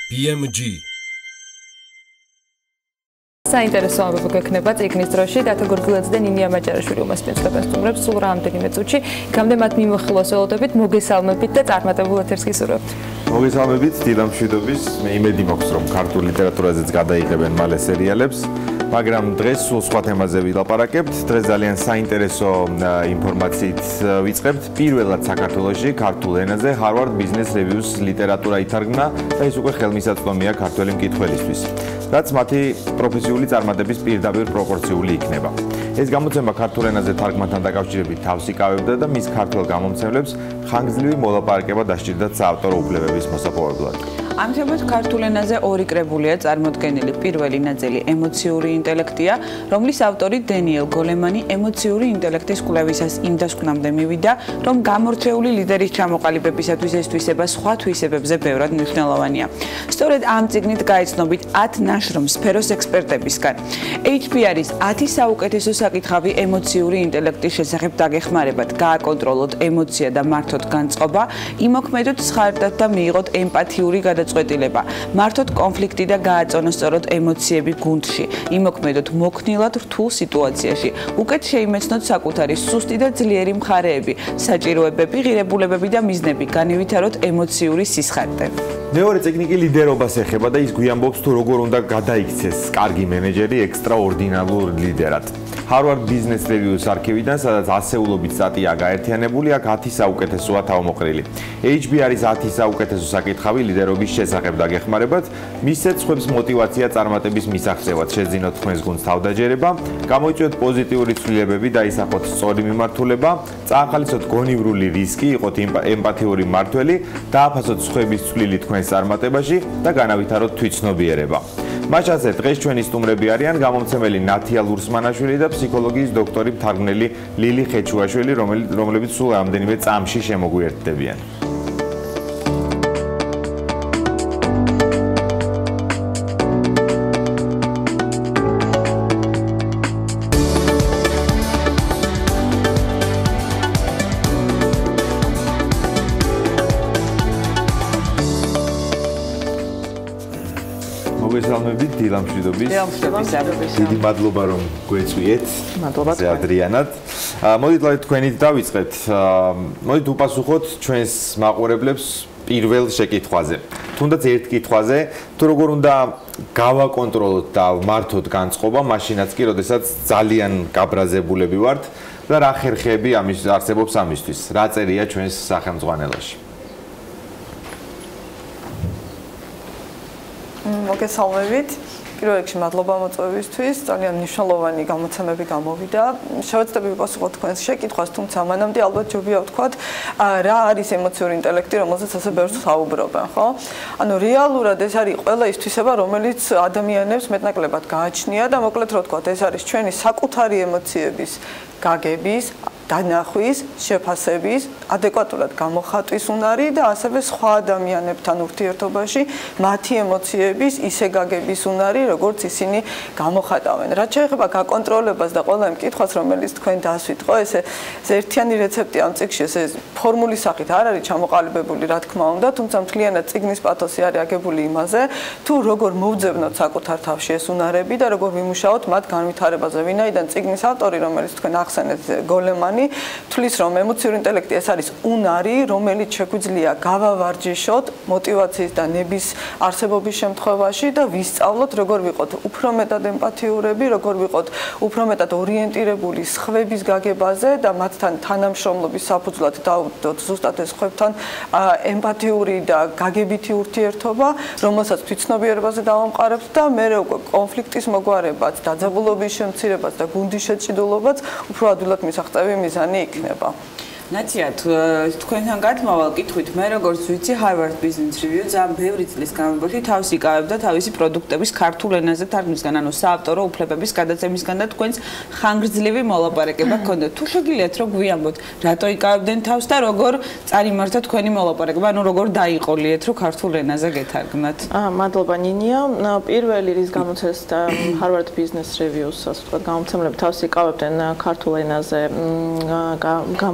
BMG საინტერესო ამბები გვექნება წიგნის დროში. დათო გორგილაძე და ნინია მაჭარაშვილი უმასპინძლებს სტუმრებს სულ რამდენიმე წუთში. იქამდე მათ მიმოხილვას ველოდებით, მოგესალმებით და წარმატებულ ეთერს გისურვებთ. მოგესალმებით, დილა მშვიდობის. მე იმედი მაქვს, რომ ქართულ ლიტერატურაზეც გადაიღებენ მალე სერიალებს, მაგრამ დღეს სულ სხვა თემაზე ვილაპარაკებთ. დღეს ძალიან საინტერესო ინფორმაციით ვიწყებთ. პირველად საქართველოში ქართულ ენაზე Harvard Business Review-ს ლიტერატურა ითარგმნა და ეს უკვე ხელმისაწვდომია ქართველი მკითხველისთვის. რაც მათი პროფესიული წარმატების პირდაპირ პროპორციული იქნება. ეს გამოცემა ქართულ ენაზე თარგმანთან დაკავშირებით თავს იკავებდა და მის ქართველ გამომცემლებს ხანგრძლივი მოლაპარაკება დასჭირდათ საავტორო უფლებების მოსაპოვებლად. ამჟამად ქართულ ენაზე ორი კრებულია წარმოდგენილი. პირველი ნაწილი ემოციური ინტელექტია, რომლის ავტორი დენიელ გოლემანი ემოციური ინტელექტის კვლევისას იმ დასკვნამდე მივიდა, რომ გამორჩეული ლიდერის ჩამოყალიბებისათვის ეს თვისება სხვა თვისებებზე ბევრად მნიშვნელოვანია. სწორედ ამ წიგნით გაიცნობით 10 ნაშრომს სფეროს ექსპერტებისგან. HBR-ის 10 საუკეთესო საკითხავი ემოციური ინტელექტის შესახებ დაგეხმარებათ, გააკონტროლოთ ემოცია და მართოთ განწყობა, იმოქმედოთ სხარტად და მიიღოთ ემპათიური გადაწყვეტილება, მართოთ კონფლიქტი და გააწონოს სწორად ემოციები გუნდში, იმოქმედოთ მოქნილად რთულ სიტუაციაში, უკეთ შეიმეცნოთ საკუთარი სუსტი და ძლიერი მხარეები, საჭიროებები, ღირებულებები და მიზნები, განევითაროთ ემოციური სისხარტე. მეორე წიგნი კი ლიდერობას ეხება და ის გვიამბობს თუ როგორ უნდა გადაიქცეს კარგი მენეჯერი ექსტრაორდინარულ ლიდერად. Harvard Business Review-ს არქივიდან, სადაც ასეულობით სტატია გაერთიანებული, აქ 10 საუკეთესოა თავმოყრილი. HBR-ის 10 საუკეთესო საკითხავი ლიდერობის შესახებ დაგეხმარებათ, მისცეთ სხვებს მოტივაცია წარმატების მისაღწევად, შეძინოთ თქვენს გუნდს თავდაჯერება, გამოიწვიოთ პოზიტიური ცვლილებები, დაისახოთ სწორი მიმართულება, წაახალისოთ გონივრული რისკი, იყოთ ემპათიური მმართველი, დააფასოთ სხვების ცვლილი თქვენს წარმატებაში და განავითაროთ თვითცნობიერება. მაშასე დღეს ჩვენი სტუმრები არიან გამომცემელი ნათია ლურსმანაშვილი და ფსიქოლოგიის დოქტორი მთარგმნელი ლილი ხეჩუაშვილი, რომლებიც სულ რამდენიმე წამში შემოგვიერთდებიან. მოგესალმებით, დილა მშვიდობის. დიდი მადლობა რომ გვეწვიეთ. მადლობა ადრიანად. მოდით თქვენით დავიწყეთ. მოდით უპასუხოთ ჩვენს მაყურებლებს პირველ შეკითხვაზე. თუნდაც ერთ კითხვაზე, თუ როგორ უნდა გავაკონტროლოთ და მართოთ განწყობა, მაშინაც კი, როდესაც ძალიან გაბრაზებულები ვართ და რა ხერხები არსებობს ამისთვის. რა წერია ჩვენს სახელმძღვანელოში? მოგესალმებით. პირველ რიგში მადლობა მოწვევისთვის. ძალიან მნიშვნელოვანი გამოცემები გამოვიდა. შევეცდები ვიპასუხოთ თქვენს შეკითხვას, თუმცა მანამდე ალბათ ჯობია ვთქვათ, რა არის ემოციური ინტელექტი, რომელზეც ასე ბევრს საუბრობენ, ხო? ანუ რეალურად ეს არის ყველა ის თვისება, რომელიც ადამიანებს მეტნაკლებად გააჩნია და მოკლედ რო ვთქვათ, ეს არის ჩვენი საკუთარი ემოციების გაგების, დანახვის, შეფასების, ადეკვატურად გამოხატვის უნარი და ასევე სხვა ადამიანებთან ურთიერთობაში მათი ემოციების ისე გაგების უნარი, როგორც ისინი გამოხატავენ. რაც შეეხება გაკონტროლებას და ყველა იმ კითხვას, რომელიც თქვენ დასვით, ხო, ეს ერთიანი რეცეპტი ამ წიგნში, ეს ფორმულის სახით არ არის ჩამოყალიბებული, რა თქმა უნდა, თუმცა მთლიანად წიგნის პათოსი არის აგებული იმაზე, თუ როგორ მოვძებნოთ საკუთარ თავში ეს უნარები და როგორ ვიმუშაოთ მათ განვითარებაზე. ვინაიდან წიგნის ავტორი, რომელიც თქვენ ახსენეთ, გოლემანი თulis რომ ემოციური ინტელექტი ეს არის უნარი, რომელიც შეგვიძლია გავავარჯიშოთ მოტივაციის და ნების არსებობის შემთხვევაში და ვისწავლოთ როგორ ვიყოთ უფრო მეტად ემპათიურები, როგორ ვიყოთ უფრო მეტად ორიენტირებული სხვების გაგებაზე და მათთან თანამშრომლობის საფუძვლად დავუდოთ ზუსტად ეს სხვებთან ემპათიური და გაგებითი ურთიერთობა, რომელსაც თვითცნობიერებაზე დავამყარებთ და მერე უკვე კონფლიქტის მოგვარებაც, დაძაბულობის შემცირებაც და გუნდის შეჭიდულობაც უფრო ადვილად მისაღწევი მიზანი იქნება. ნაცია, თქვენთან გადმავალ კითხვით, მე როგორც ვიცი, Harvard Business Review ძალიან ბევრი წლის განმავლობაში თავს იკავებდა თავისი პროდუქტების ქართულ ენაზე თარგმნისგან, ანუ საავტორო უფლებების გადაცემისგან და თქვენს ხანგრძლივი მოლაპარაკება გქონდათ. თუ შეგიძლიათ რომ გვიამბოთ, რატო იკავებდნენ თავს და როგორ წარიმართა თქვენი მოლაპარაკება, ანუ როგორ დაიყოლიეთ, რომ ქართულ ენაზე გეთარგმნათ? მადლობა ნინია. პირველი რის გამოცხეს და Harvard Business Review-ს, ასე ვთქვათ, გამომცემლები თავს იკავებდნენ ქართულ ენაზე, გამოეცა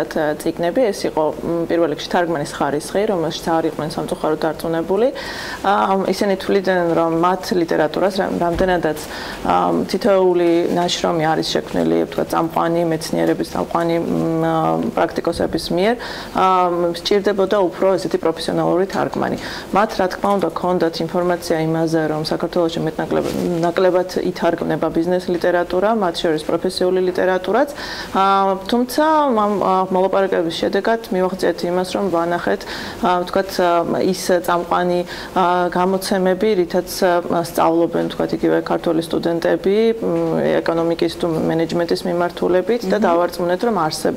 მაგალითად წიგნები, ეს იყო პირველ რიგში თარგმანის ხარისხი, რომელშიც არ იყვნენ სამწუხაროდ დარწმუნებული. ისინი თვლიდნენ, რომ მათ ლიტერატურას რამდენადაც თითოეული ნაშრომი არის შექმნილი, თქვა წამყვანი მეცნიერების წამყვანი პრაქტიკოსების მიერ, სჭირდებოდა უფრო ესეთი პროფესიონალური თარგმანი. მათ რა თქმა უნდა ჰქონდათ ინფორმაცია იმაზე, რომ საქართველოში მეტნაკლებად ითარგმნება ბიზნეს ლიტერატურა, მათ შორის პროფესიული ლიტერატურაც, თუმცა მოლაპარაკების შედეგად მივახციეთ იმას, რომ ვანახეთ, თქვათ, ის წამყვანი გამოცემები, რითაც სწავლობენ, თქვათ, იგივე ქართული სტუდენტები ეკონომიკის თუ მენეჯმენტის მიმართულებით და დავარწმუნეთ, რომ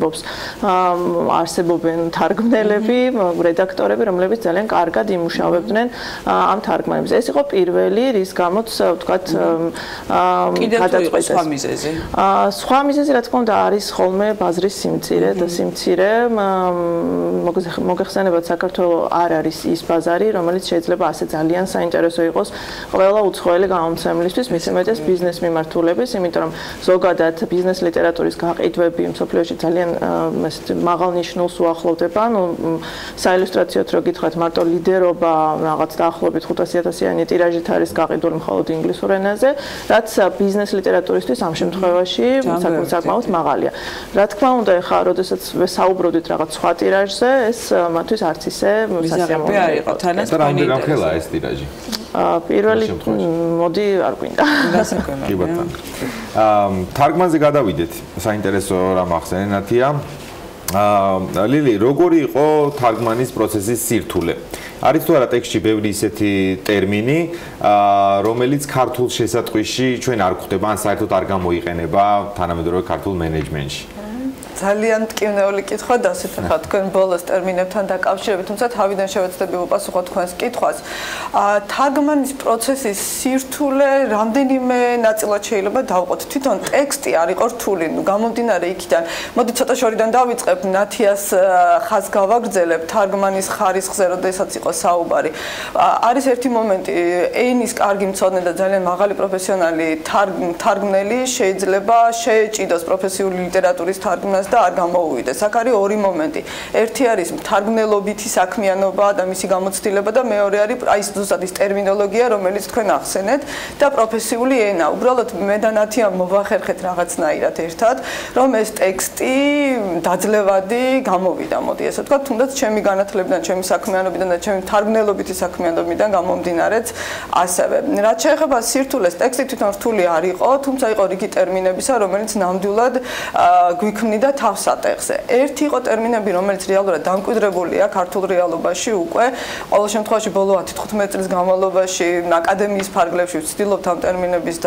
არსებობენ თარგმნელები, რედაქტორები, რომლებიც ძალიან კარგად იმუშავებდნენ ამ თარგმანებს. ეს იყო პირველი, რის გამოც, თქვათ, გადაწყვეტეს. სხვა მიზეზი. სხვა მიზეზი, რა თქმა უნდა, არის ხოლმე ბაზრის სიმცირე და სიმცირე მოგეხსენებათ, საქართველოს არ არის ის ბაზარი, რომელიც შეიძლება ასე ძალიან საინტერესო იყოს ყველა უცხოელი გამომცემლისთვის, მის უმეტეს ბიზნეს მიმართულების, იმიტომ რომ ზოგადად ბიზნეს ლიტერატურის გაყიდვები მსოფლიოში ძალიან მაღალ ნიშნულს უახლოვდება. საილუსტრაციოდ რო გითხრათ, მარტო ლიდერობა რაღაც დაახლოებით 500,000-იანი ტირაჟით არის გაყიდული მხოლოდ ინგლისურ ენაზე, რაც ბიზნეს ლიტერატურისთვის ამ შემთხვევაში საკმაოდ მაღალია. რა თქმა უნდა, ეხლა როდესაც ვესაუბრობდით რაღაც სხვა ტირაჟზე, ეს მათთვის არც ისე სასიამოვნო არ იყო. თანაც რამდენი გამხელა ეს ტირაჟი? პირველი მოდი არ გვინდა. კი ბატონო. თარგმანზე გადავიდეთ. საინტერესო რამ ახსენე ნათია. ლილი, როგორი იყო თარგმანის პროცესის სირთულე? არის თუ არა ტექსტში ბევრი ისეთი ტერმინი, რომელიც ქართულ შესატყვისში ჩვენ არ გვხვდება, ან საერთოდ არ გამოიყენება თანამედროვე ქართულ მენეჯმენტში? ძალიან მტკივნეული კითხვა დასვით თქვენ ბოლოს ტერმინებთან დაკავშირებით, თუმცა თავიდან შევეცდები ვუპასუხო თქვენს კითხვას. თარგმანის პროცესის სირთულე რამდენიმე ნაწილად შეიძლება დავყოთ. თვითონ ტექსტი არ იყო რთული, გამომდინარე იქიდან. მოდი ცოტა შორიდან დავიწყებ, ნათიას ხაზს გავაგრძელებ თარგმანის ხარისხზე, როდესაც იყო საუბარი. არის ერთი მომენტი, ენის კარგი მცოდნე და ძალიან მაღალი პროფესიონალი თარგმნელი შეიძლება შეეჭიდოს პროფესიული ლიტერატურის თარგმნას და არ გამოუვიდეს. აქ არის ორი მომენტი. ერთი არის თარგმნელობითი საქმიანობა და მისი გამოცდილება და მეორე არის ის ზუსტად ის ტერმინოლოგია, რომელიც თქვენ ახსენეთ და პროფესიული ენა. უბრალოდ მე და ნათია მოვახერხეთ რაღაცნაირად ერთად, რომ ეს ტექსტი დაძლევადი გამოვიდა, მოდი ესე ვთქვა, თუნდაც ჩემი განათლებიდან, ჩემი საქმიანობიდან და ჩემი თარგმნელობითი საქმიანობიდან გამომდინარეც ასევე. რაც შეეხება სირთულეს, ტექსტი თვითონ რთული არ იყო, თუმცა იყო რიგი ტერმინებისა, რომელიც ნამდვილად გვიქმნიდა თავსატეხზე. ერთი იყო ტერმინები, რომელიც რეალურად დამკვიდრებულია ქართულ რეალობაში უკვე. ყოველ შემთხვევაში ბოლო 10-15 წლის განმავლობაში აკადემიის ფარგლებში ვცდილობთ ამ ტერმინების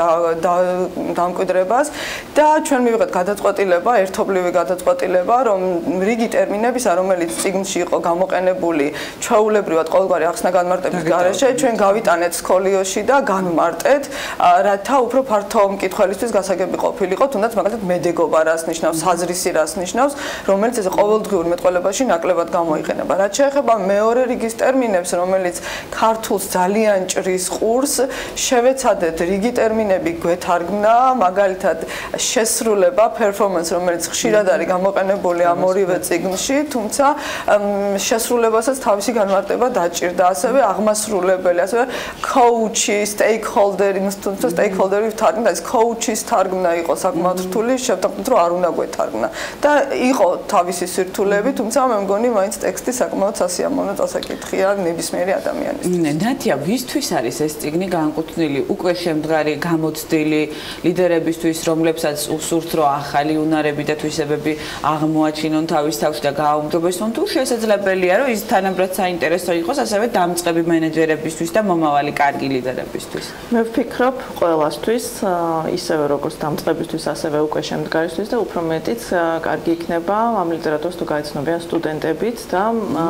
დამკვიდრებას და ჩვენ მივიღეთ გადაწყვეტილება, ერთობლივი გადაწყვეტილება, რომ რიგი ტერმინებისა, რომელიც წიგნში იყო გამოყენებული ჩვეულებრივად ყოველგვარი ახსნა-განმარტების გარეშე, ჩვენ გავიტანეთ სკოლიოში და განვმარტეთ, რათა უფრო ფართო მკითხველისთვის გასაგები ყოფილიყო, თუნდაც მაგალითად მედეგობა რას ნიშნავს, საზრისი რას ნიშნავს, რომელიც ეს ყოველდღიურ მეტყველებაში ნაკლებად გამოიყენება. რაც შეეხება მეორე რიგის ტერმინებს, რომელიც ქართულს ძალიან ჭრის ყურს, შევეცადეთ რიგი ტერმინები გვეთარგმნა, მაგალითად შესრულება, performance, რომელიც ხშირად არის გამოყენებული ამ ორივე წიგნში, თუმცა შესრულებასაც თავისი განმარტება დაჭირდა, ასევე აღმასრულებელი, ასევე coach-ი, stakeholder-ი, თუმცა stakeholder-ი თარგმნა, ეს coach-ის თარგმნა იყო საკმაოდ რთული, შევთანხმდით, რომ არ უნდა გვეთარგმნა. და იყო თავისი სირთულეები, თუმცა მე მგონი მაინც ტექსტი საკმაოდ სასიამოვნო წასაკითხია ნებისმიერი ადამიანისთვის. ნათია, ვისთვის არის ეს წიგნი განკუთვნილი? უკვე შემდგარი გამოცდილი ლიდერებისთვის, რომლებსაც უსურთ, რომ ახალი უნარები და თვისებები აღმოაჩინონ თავის თავში და გააუმჯობესონ, თუ შესაძლებელია, რომ ის თანაბრად საინტერესო იყოს ასევე დამწყები მენეჯერებისთვის და მომავალი კარგი ლიდერებისთვის? მე ვფიქრობ, ყველასთვის, ისევე როგორც დამწყებისთვის, ასევე უკვე შემდგარისთვის და უფრო მეტიც კარგი იქნება ამ ლიტერატურას თუ გაიცნობიან სტუდენტებიც და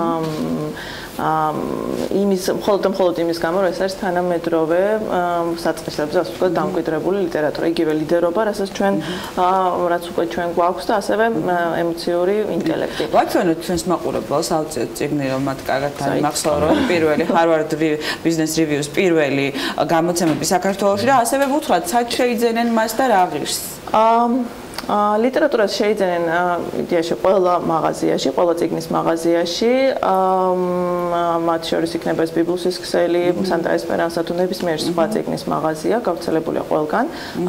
მხოლოდ იმის გამო, რომ ეს არის თანამედროვე საწყისებზე, ასე ვთქვათ, დამკვიდრებული ლიტერატურა, იგივე ლიდერობა, რასაც რაც უკვე ჩვენ გვაქვს და ასევე ემოციური ინტელექტი. ვაცნოთ ჩვენს მაყურებელს ავწიოთ წიგნი, რომ მათ კარგად მახსოვრო, პირველი Harvard Business Reviews პირველი გამოცემები საქართველოში და ასევე ვუთხრათ, სად შეიძენენ მას და რა ღირს? ლიტერატურას შეიძენენ იდეაში ყველა მაღაზიაში, ყველა წიგნის მაღაზიაში, მათ შორის იქნება ეს ბიბლუსის ქსელი, სანტა ესპერანსა თუ ნებისმიერ სხვა წიგნის მაღაზია, გავრცელებულია ყველგან.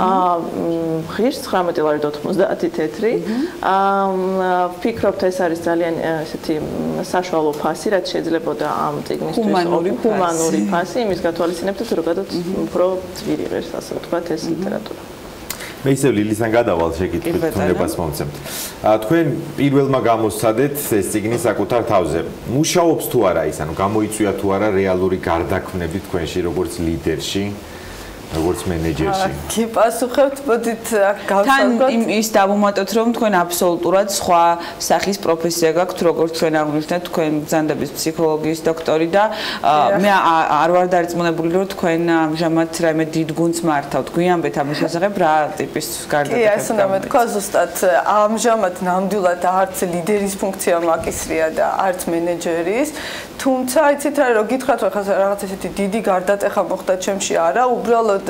ღირს 19.90 თეთრი. ვფიქრობთ, ეს არის ძალიან ესეთი საშუალო ფასი, რაც შეიძლებოდა ამ წიგნისთვის ჰუმანური ფასი, იმის გათვალისწინებთ, ზოგადად უფრო ძვირი ღირს, ასე ვთქვათ, ეს ლიტერატურა. მე ისევ ლილისთან გადავალ შეკითხვით თუნებას მომცემთ. თქვენ პირველმა გამოსცადეთ ეს წიგნი საკუთარ თავზე. მუშაობს თუ არა ის, ანუ გამოიწვია თუ არა რეალური გარდაქმნები თქვენში როგორც ლიდერში, როგორც მენეჯერში? გიპასუხებთ, მოდით გავსაუბროთ. თან ის დავუმატოთ, რომ თქვენ აბსოლუტურად სხვა სახის პროფესია გაქვთ, როგორც თქვენ აღნიშნეთ, თქვენ ბრძანდების ფსიქოლოგიის დოქტორი და მე არ ვარ დარწმუნებული, რომ თქვენ ამჟამად რაიმე დიდ გუნდს მართავთ. გვიანბეთ ამის შესახებ რა ტიპის გარდაქმნები? კი, ასე უნდა მეთქვა, ზუსტად ამჟამად ნამდვილად არც ლიდერის ფუნქცია მაკისრია და არც მენეჯერის. თუმცა იცით რა, რომ გითხრათ რაღაც ესეთი დიდი გარდატეხა მოხდა ჩემში არა, უბრალოდ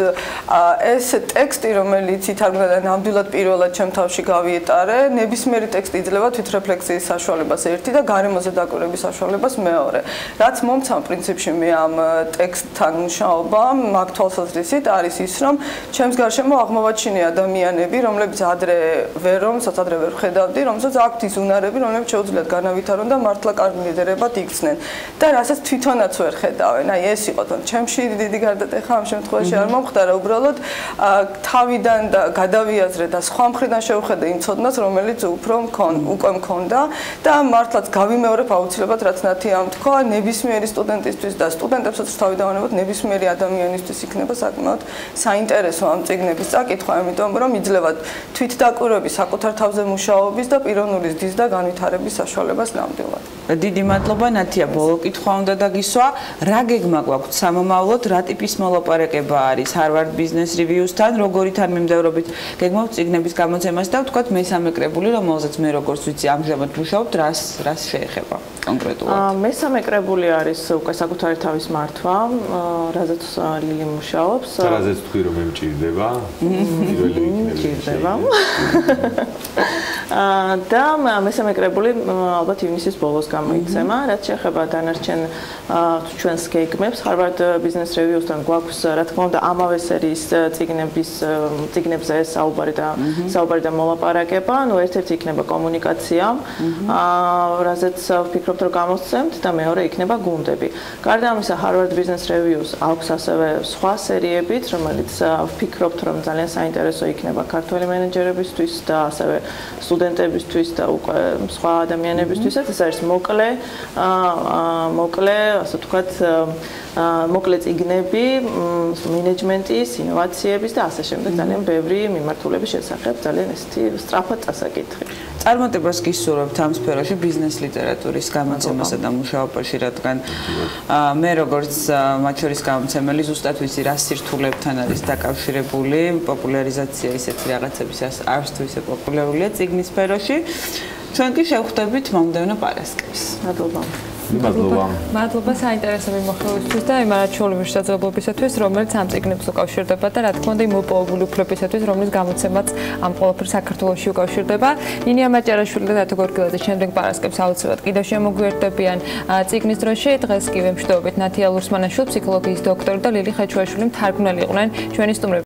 ეს ტექსტი, რომელიც ითარგმნა და ნამდვილად პირველად ჩემ თავში გავიეტარე, ნებისმიერი ტექსტი იძლევა თვითრეფლექსიის საშუალებას ერთი და გარემოზე დაკვირვების საშუალებას მეორე. რაც მომცამ პრინციპში მე ამ ტექსტთან მუშაობამ, მაგ თვალსაზრისით არის ის, რომ ჩემს გარშემო აღმოვაჩინე ადამიანები, რომლებიც ადრე ვერ ხედავდი, რომელსაც აქვთ ის უნარები, რომლებიც შეუძლიათ განავითარონ და მართლა კარგი ლიდერებად იქცნენ. და რასაც თვითონაც ვერ ხედავენ. აი ეს იყო თან ჩემში დიდი გარდატეხა ამ შემთხვევაში არ მომხდარა, უბრალოდ თავიდან და გადავიაზრე და სხვა მხრიდან შევხედე იმ ცოდნას, რომელიც უკვე მქონდა და მართლაც გავიმეორებ აუცილებლად რაც ნათიამ თქვა, ნებისმიერი სტუდენტისთვის და სტუდენტებსაც თავი დავანებოთ, ნებისმიერი ადამიანისთვის იქნება საკმაოდ საინტერესო ამ წიგნების წაკითხვა, იმიტომ რომ იძლევათ თვითდაკვირვების, საკუთარ თავზე მუშაობის და პიროვნული ზრდის და განვითარების საშუალებას ნამდვილად. დიდი მადლობა ნათია, ბოლო კითხვა უნდა დაგისვა, რა გეგმა გვაქვს სამომავლოდ, რა ტიპის მოლაპარაკება არის Harvard Business Reviews-თან, როგორი თანმიმდევრობით გეგმავთ წიგნების გამოცემას და ვთქვათ მესამე კრებული, რომელზეც მე როგორც ვიცი ამჟამად მუშაობთ, რას შეეხება კონკრეტულად? მესამე კრებული არის უკვე საკუთარი თავის მართვა, რაზეც ლილი მუშაობს. რაზეც თქვი რომ მემჭირდება? პირველი მჭირდება. და მესამე კრებული ალბათ ივნისის ბოლოს გამოიცემა, რაც შეეხება დანარჩენ ჩვენს გეგმებს. Harvard Business Reviews-თან გვაქვს, რა თქმა უნდა, ამავე სერიის წიგნებზე საუბარი და მოლაპარაკება, ну ერთ-ერთი იქნება კომუნიკაცია, რაზეც ვფიქრობთ, რომ გამოსცემთ და მეორე იქნება გუნდები. გარდა ამისა, Harvard Business Reviews აქვს ასევე სხვა სერიებიც, რომელიც ვფიქრობთ, რომ ძალიან საინტერესო იქნება ქართველი მენეჯერებისთვის და ასევე სტუდენტებისთვის და უკვე სხვა ადამიანებისთვისაც. ეს არის მოკლე, ასე ვთქვათ, მოკლე წიგნები მენეჯმენტის, ინოვაციების და ასე შემდეგ, ძალიან ბევრი მიმართულების შესახებ, ძალიან ესეთი სწრაფად წასაკითხი. წარმატებას გისურვებთ ამ სფეროში ბიზნეს ლიტერატურის გამოცემასა და მუშაობაში, რადგან მე როგორც მათ შორის გამოცემელი ზუსტად ვიცი რა სირთულებთან არის დაკავშირებული პოპულარიზაცია ისეთი რაღაცების არც თუ ისე პოპულარულია წიგნის სფეროში. ჩვენ კი შევხვდებით მომდევნო პარასკევს. მადლობა. მადლობა საინტერესო მიმოხილვისთვის და იმ არაჩვეულებრივ შესაძლებლობისათვის, რომელიც ამ წიგნებს უკავშირდება და რა თქმა უნდა იმ მოპოვებული უფლებისათვის, რომლის გამოცემაც ამ ყველაფერს საქართველოში უკავშირდება. ნინია მაჭარაშვილი და დათო გორგილაძე შემდეგ პარასკევს აუცილებლად კიდევ შემოგვიერთდებიან წიგნის დროში. დღეს კი ვემშვიდობებით ნათია ლურსმანაშვილი, ფსიქოლოგიის დოქტორი და ლილი ხეჩუაშვილი, მთარგმნელი იყვნენ ჩვენი სტუმრები.